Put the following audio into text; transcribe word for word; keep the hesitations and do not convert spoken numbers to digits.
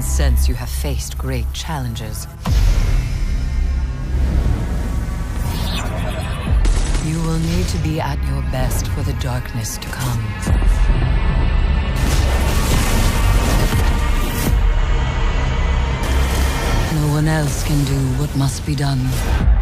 can sense you have faced great challenges. You will need to be at your best for the darkness to come. No one else can do what must be done.